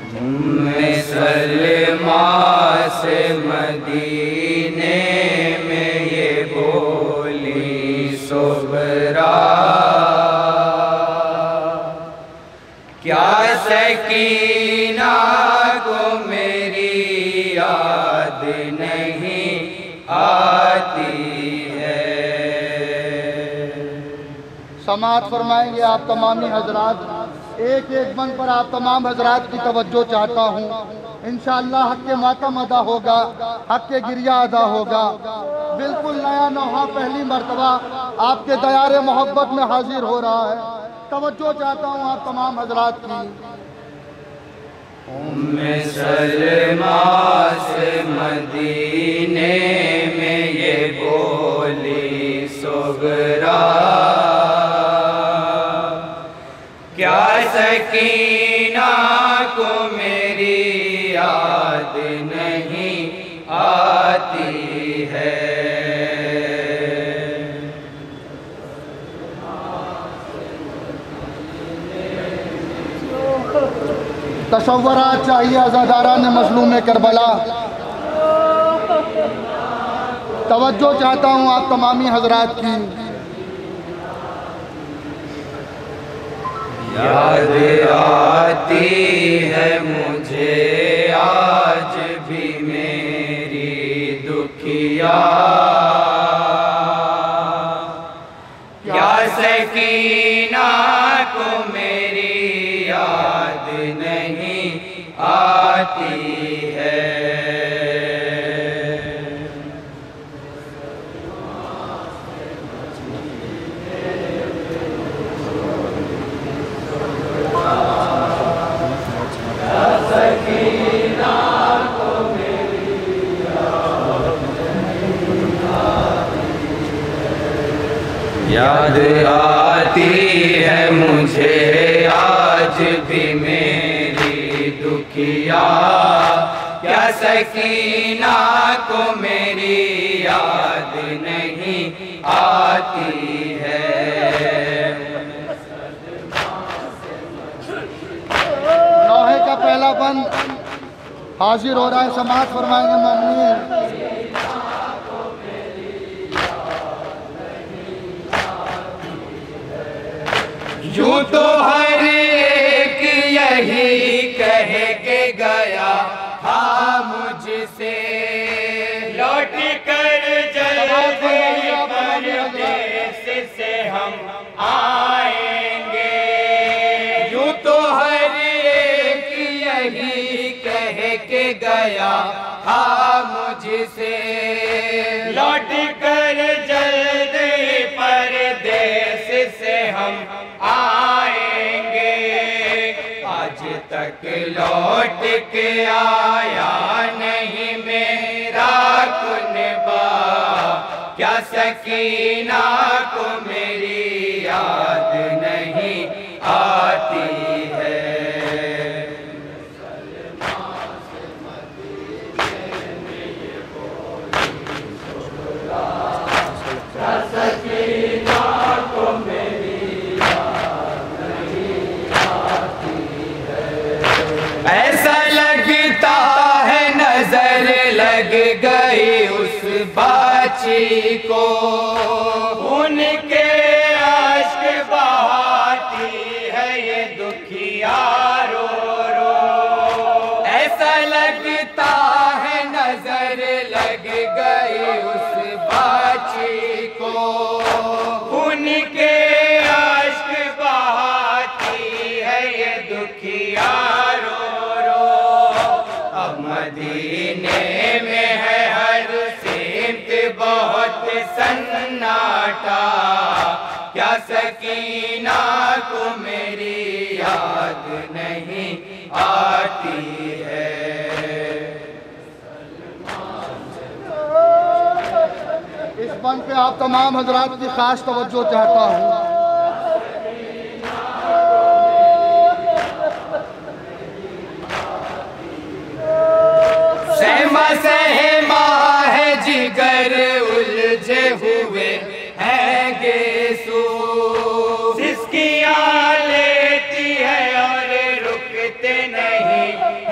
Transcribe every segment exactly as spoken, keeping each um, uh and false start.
उम्मे सलमा से मदीने में ये बोली सुबरा, क्या सकीना को मेरी याद नहीं आती है। समाअत फरमाएंगे आप तमामी हजरात। एक एक बन पर आप तमाम हजरात की तवज्जो चाहता हूँ। इंशाअल्लाह हक के मातम अदा होगा, हक के गिरिया अदा होगा। बिल्कुल नया नौहा पहली मर्तबा आपके दयारे मोहब्बत में हाजिर हो रहा है। तवज्जो चाहता हूँ आप तमाम हजरात की। उम्मे सलमा से मदीने में ये बोली सुगरा, क्या सकीना को मेरी याद नहीं आती है। तशव्वुरा चाहिए अज़ादारान मज़लूम करबला। तवज्जो चाहता हूँ आप तमामी हजरात की। याद आती है मुझे आज भी मेरी दुखिया, क्या सकीना को मेरी याद नहीं आती है। याद आती है मुझे आज भी मेरी दुखिया, क्या सकीना को मेरी याद नहीं आती है। नौहे का पहला बंद हाजिर हो रहा है। समाअत फरमाएंगे मोमिनीन। यूं तो हर एक यही कह के गया था मुझसे, लौट कर जल्दी परदेस से हम आएंगे। यूं तो हर एक यही कह के गया था मुझसे, लौट कर जल्दी परदेस से हम आएंगे। आज तक लौट के आया नहीं मेरा कुनबा, क्या सकीना को मेरी याद नहीं आती है। क्या सकीना को मेरी ऐसा लगता है नजर लग गई उस बाची को, उनके आश्क बहाती है ये दुखिया रो रो। ऐसा लगता है नजर लग गई उस बाची को, उनके आश्क बहाती है ये दुखिया रो। मदीने में है हर सिमत बहुत सन्नाटा, क्या सकीना को मेरी याद नहीं आती है। इस बंद पे आप तमाम हजरात की खास तवज्जो चाहता हूँ। सहमा सहमा है जिगर उलझे हुए हैं गेसू, सिसकियाँ लेती है और रुकते नहीं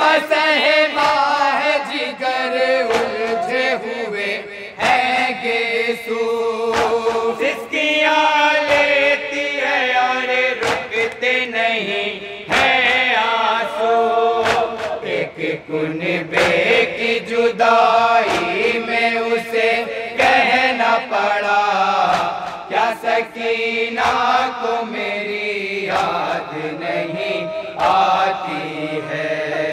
बसहमा है जिगर उलझे हुए हैं गेसू, सिसकियाँ लेती है और रुकते नहीं है आंसू। एक कुनबे की जुदाई में उसे कहना पड़ा, क्या सकीना को मेरी याद नहीं आती है।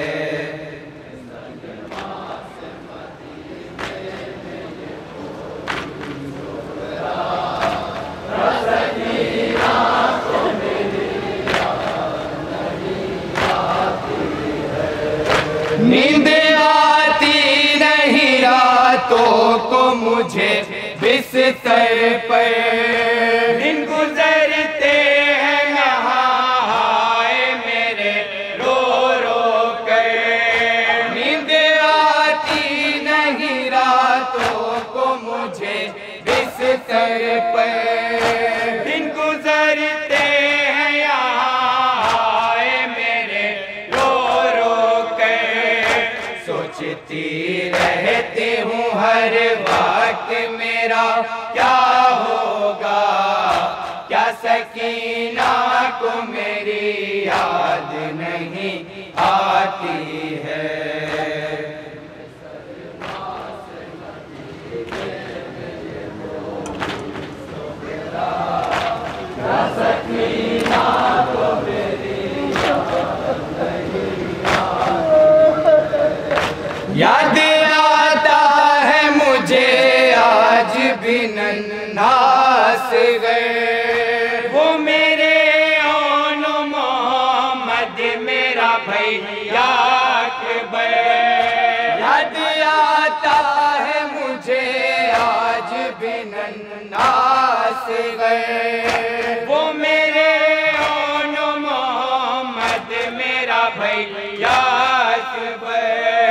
नींद आती नहीं रातों को मुझे बिस्तर पर, दिन गुजरते हैं नहाए मेरे रो रो कर। नींद आती नहीं रातों को मुझे बिस्तर पर, दिन गुजरते हैं यहाँ मेरे रो रो कर। सोचती रहती हूँ हर वक्त मेरा क्या होगा, क्या सकीना को मेरी याद नहीं आती है। याद आता है मुझे आज भी नन्हास गए, वो मेरे ओन मोहम्मद मेरा भैया अकबर। याद आता है मुझे आज भी नन्हास गए, वो मेरे ओन मोहम्मद मेरा भैया अकबर।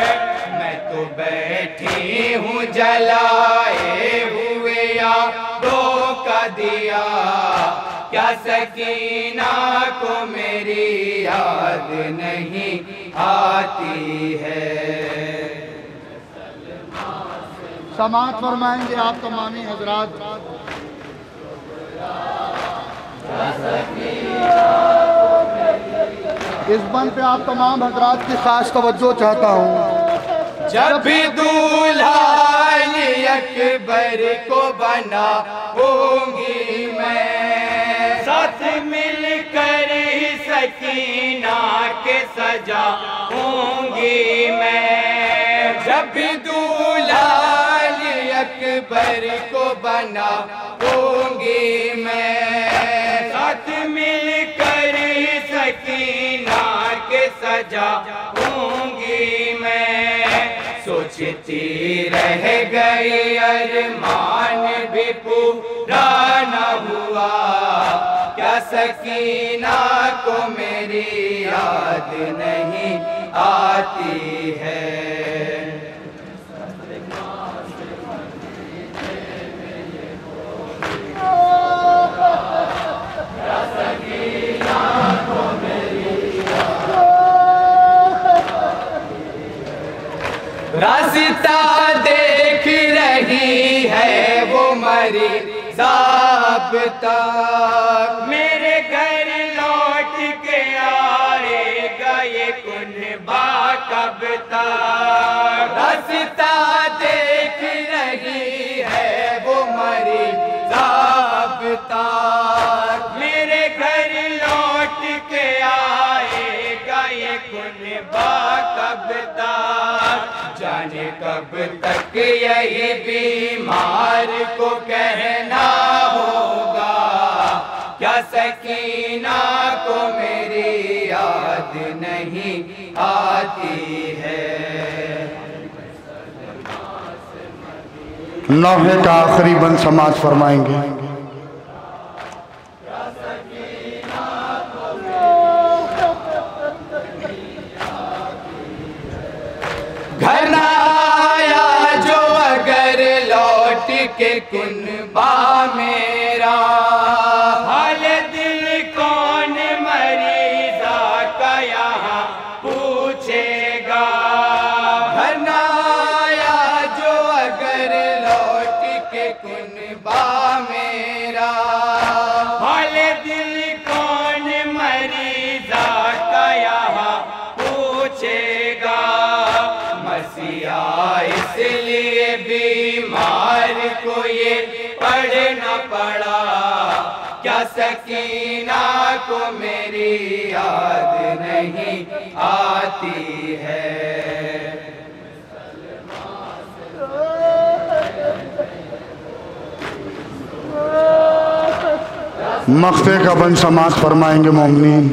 बैठी हूँ जलाए हुए यादों का दिया, क्या सकीना को मेरी याद नहीं आती है। समाअत फरमाएंगे आप तमामी हजरात। इस बंद पे आप तमाम हजरात की खास तवज्जो चाहता हूँ। जब भी दूल्हा अकबर को बना होंगी मैं, साथ मिलकर ही सकीना के सजा होंगी मैं। जब भी दूल्हा अकबर को बना होंगी मैं, साथ मिलकर ही सकीना के सजा होंगी मैं। सोचती रह गई अरमान भी पूरा न हुआ, क्या सकीना को मेरी याद नहीं आती है। रास्ता देख रही है वो मरी ज़ाब्ता, मेरे घर लौट के आएगा ये कुनबा कब तक। रास्ता देख रही है वो मरी ज़ाब्ता, मेरे घर लौट के आएगा ये कुनबा कब तक। जाने कब तक यही बीमार को कहना होगा, क्या सकीना को मेरी याद नहीं आती है। नौहे का आखिरी बंद समाअत फरमाएंगे। घर न आया जो अगर लौट के कुनबा मेरा, हाल दिल कौन मरीजा का यहाँ पूछेगा। किया, इसलिए बीमार को ये पढ़ना पड़ा। क्या सकीना को मेरी याद नहीं आती है। मख्ते का बन समात फरमाएंगे मोमिनीन।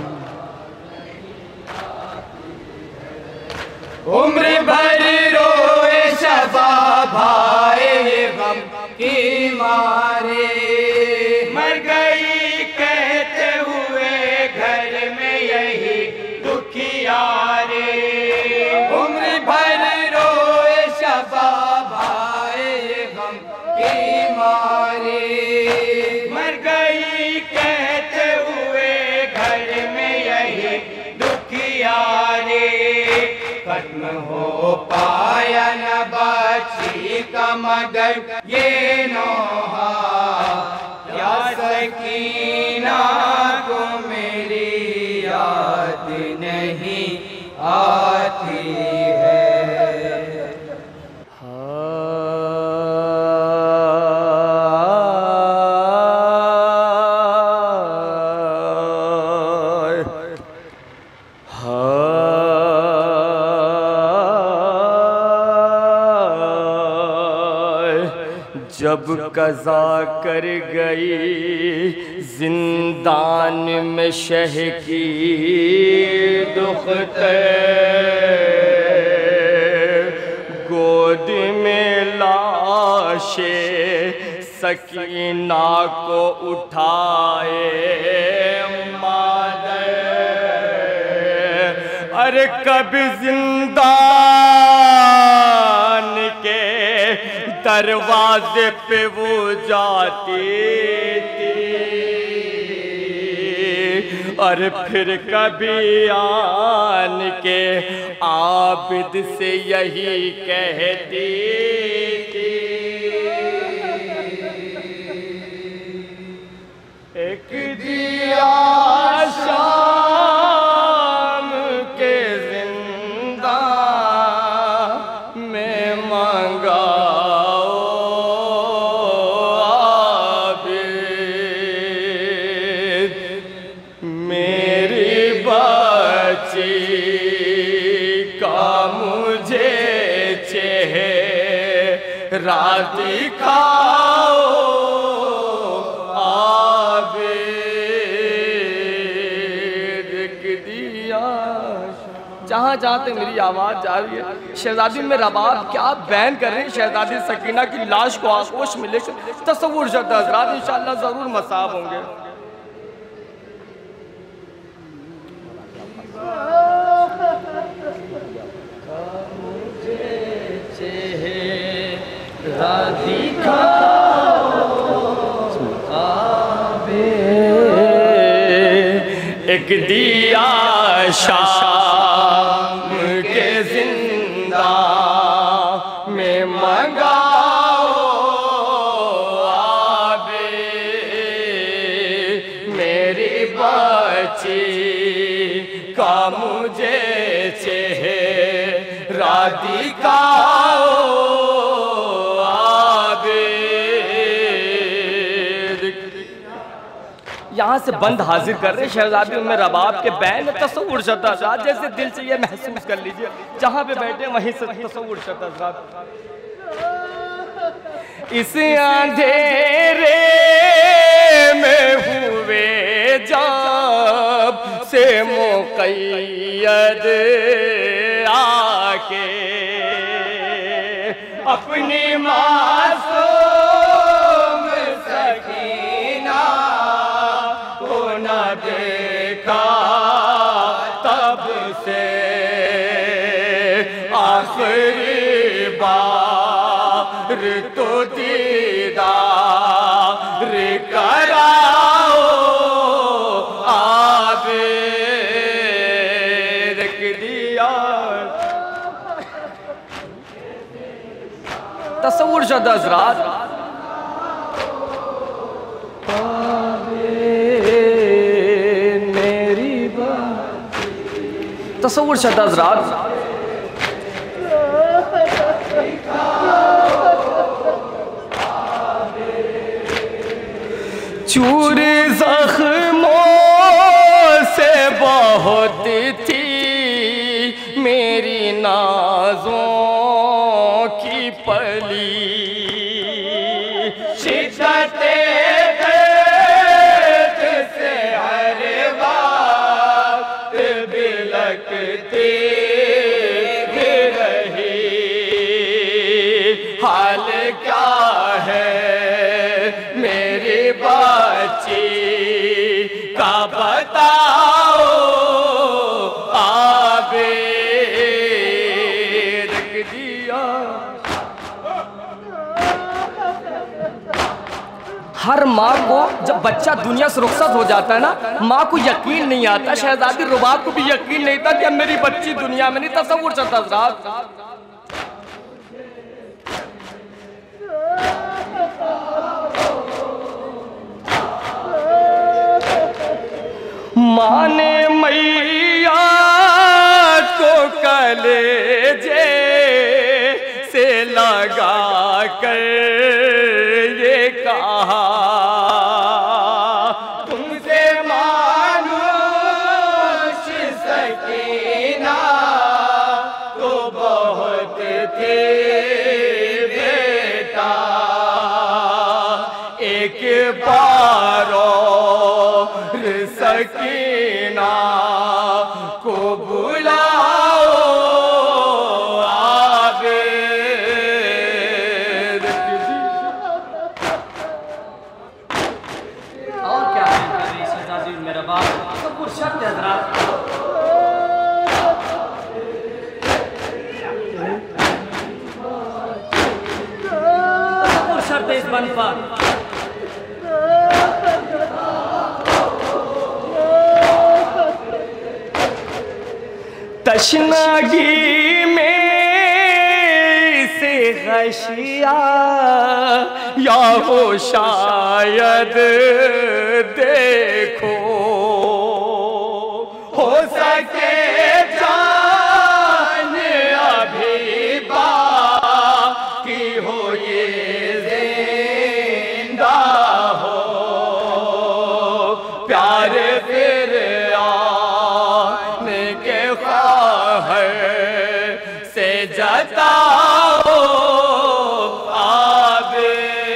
उम्र भर रोए शबाब आए गम की मारे, मर गई कहते हुए घर में यही दुखियारे। उम्र भर रोए शबाब आए गम की मारे, मर गई कहते हुए घर में यही दुखियारे। खत्म हो पाया न बची का मगर ये नौहा, क्या सकीना को मेरी याद नहीं आती है। जब कज़ा कर गई जिंदान में शह की दुख्ते, गोद में लाशे सकीना को उठाए मादर। अरे कभी जिंदान के दरवाजे पे वो जाती थी, और फिर कभी आन के आबिद से यही कहती थी। एक दिया शाम के जिंदा में मांगा, रात दिखाओ आबिद दिया। जहाँ जहाँ तक मेरी आवाज़ जा रही है, शहजादी में रबाब क्या बयान कर रहे हैं। शहजादी सकीना की लाश को आगोश में लेकर तस्वुर शुदा हज़रात इंशाअल्लाह ज़रूर मसाब होंगे। एक दिया शाम के जिंदा में मंगाओ आबे, मेरी बच्ची का मुझे चेहरा दिखाओ। यहाँ से बंद हाजिर कर रहे शहजादी में रबाब के बैन तस्वुर शुदा हज़रात। जैसे दिल से ये महसूस कर लीजिए, जहाँ पे बैठे वहीं से तस्वुर शुदा हज़रात। इस अंधेरे में हुए जब से मुक़य्यद आके, अपनी मासूम सकीना को न देखा तब से, आखिरी बार तो दीदार कराओ आबिद दिया। तस्वुर शुदा हज़रात, तस्वुर शुदा हज़रात, चूर जख्मों से बहुत थी मेरी नाजों की पली, शिद्दते दर्द से हर वक्त बिलखती रही। हाल क्या है मेरी बच्ची का बताओ आबे रख दिया। हर माँ को जब बच्चा दुनिया से रुखसत हो जाता है ना, माँ को यकीन नहीं आता। शहजादी रुबाब को भी यकीन नहीं था कि अब मेरी बच्ची दुनिया में नहीं। तसव्वुर चलता हज़रात, माँ ने मैया को कलेजे से लगा कर ये कहा, तुमसे मानुष सकीना तो बहुत थे बेटा, एक बार और सकीना को बुलाओ आबे। और क्या है मेरी शहजादी मेरा बाप सब कुछ शर्त है हज़रात। सब कुछ शर्त है इस बंद पर। तशनागी में से गशिया या हो शायद देखो, हो सके जान अभी बाकी हो ये जिंदा हो, प्यार फिर आने के ख्वाहिश से जताओ आबे।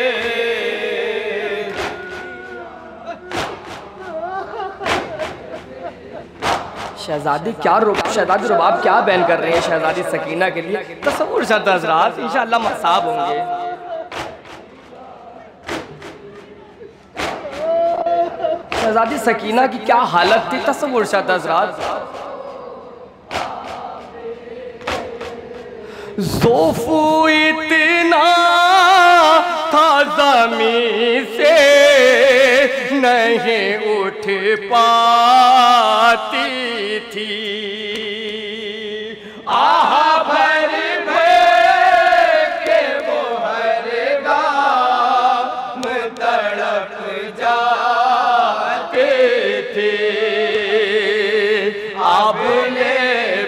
शहजादी क्या रो शहजादी रुबाब क्या बैन कर रहे हैं शहजादी सकीना के लिए। तसव्वुर चलता हज़रात, इंशाअल्लाह मसाब होंगे। शहजादी सकीना की क्या हालत थी, तसव्वुर चलता हज़रात। ज़ोफ़ु इतना था ज़मीं से नहीं उठ पाती थी, आह भर भर के वो हर गाम तड़प जाते थे। अब ले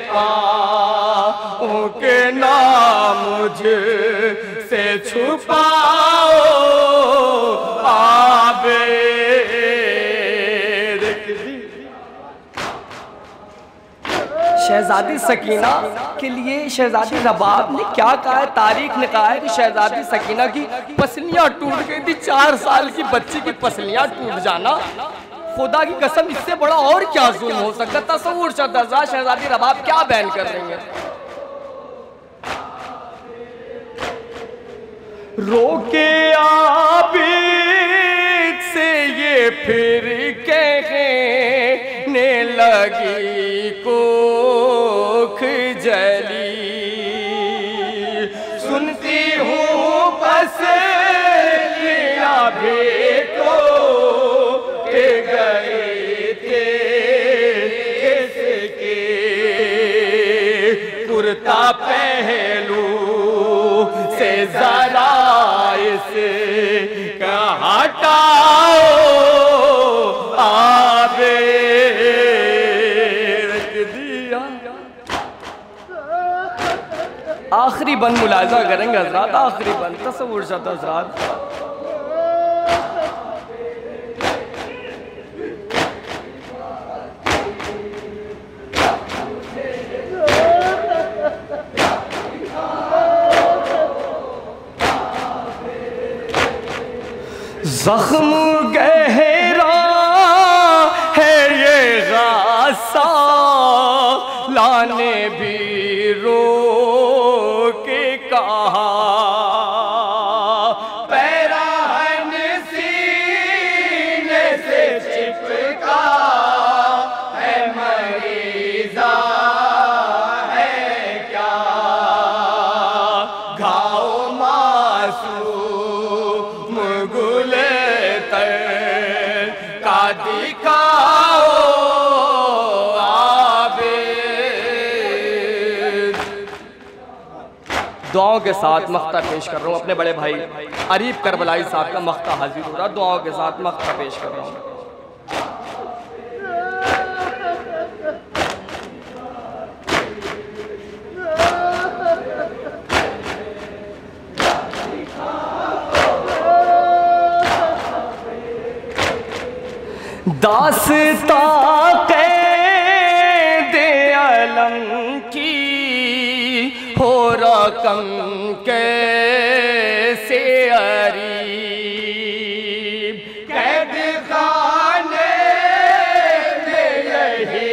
पाऊं के नाम मुझ से छुपाओ आबे। शहजादी सकीना के लिए शहजादी रबाब ने क्या कहा है, तारीख ने कहा है कि शहजादी सकीना की पसलियां टूट गई थी। चार साल की बच्ची की पसलियां टूट जाना, खुदा की कसम इससे बड़ा और क्या जुल्म हो सकता। तसव्वुर शहजादा शहजादी रबाब क्या बयान कर रही है। रोके आबिद से ये फिर कहने लगी कोख जली, सुनती हूँ बस लिया भी तो के गए थे किसके कुर्ता पहलू से जरा इसे हटाओ आबे रख दिया। आखिरी बंद मुलाजा करेंगे हजरात, आखिरी बंद तसव्वुर शत हजरात। जख्म गहरा है ये गासा, लाने भी रो के कहा, पैराहन सीने से चिपका है मरीजा है क्या, घाव मासूम गुले तर का दिखाओ आबिद। दुआओं के साथ मख्ता पेश कर रहा हूँ अपने बड़े भाई अरीफ करबलाई साहब का मख्ता हाजिर हो रहा, दुआओं के साथ मख्ता पेश कर रहा हूँ। दास्ता क़ैदे अलम की हो रकम कैसे अरीब, कैद खाने में यही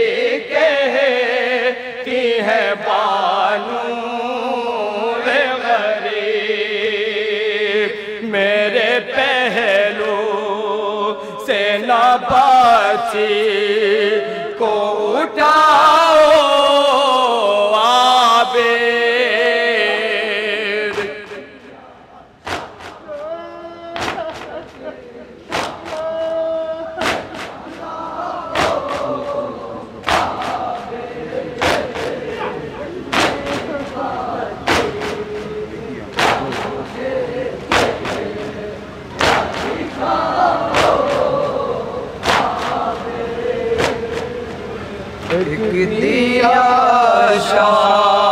कहती है बानू वे गरीब, मेरे पहलू से न बाची को उठाओ आबिद। एक दिया शाह